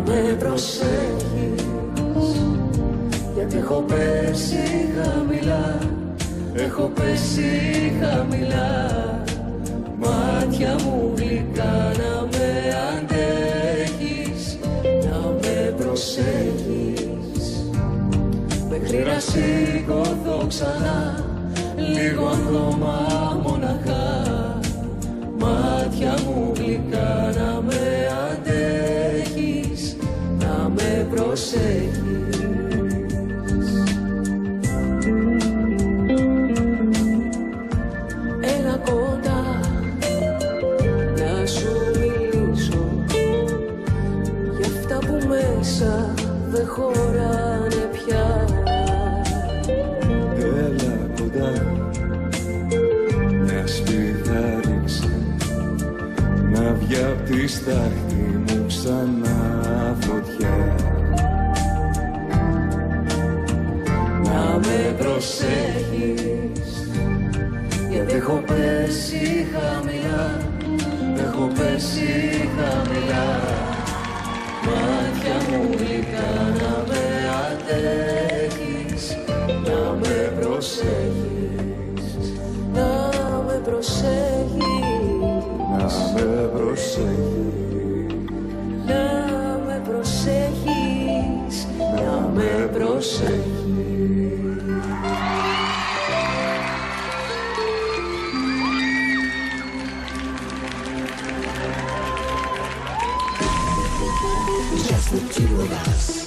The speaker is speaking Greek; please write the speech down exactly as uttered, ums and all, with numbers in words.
με προσέχεις, γιατί έχω πέσει χαμηλά, έχω πέσει χαμηλά. Μάτια μου γλυκά να με αντέχεις, να με προσέχεις, μέχρι να σηκωθώ ξανά, λίγο ακόμα μοναχά. Μάτια μου γλυκά να με αντέχεις, να με προσέχεις. Έλα κοντά να σου μιλήσω για αυτά που μέσα δεν χωράνε πια. Έλα κοντά μια σπίθα ρίξε, να βγει απ' τη στάχτη μου ξανά φωτιά. Να με προσέχεις, γιατί έχω πέσει χαμηλά, έχω πέσει χαμηλά. Μάτια μου γλυκά να με αντέχεις, να με προσέχεις, να με προσέχεις, να με προσέχεις, να με προσέχεις, να με προσέχεις. Just the two of us.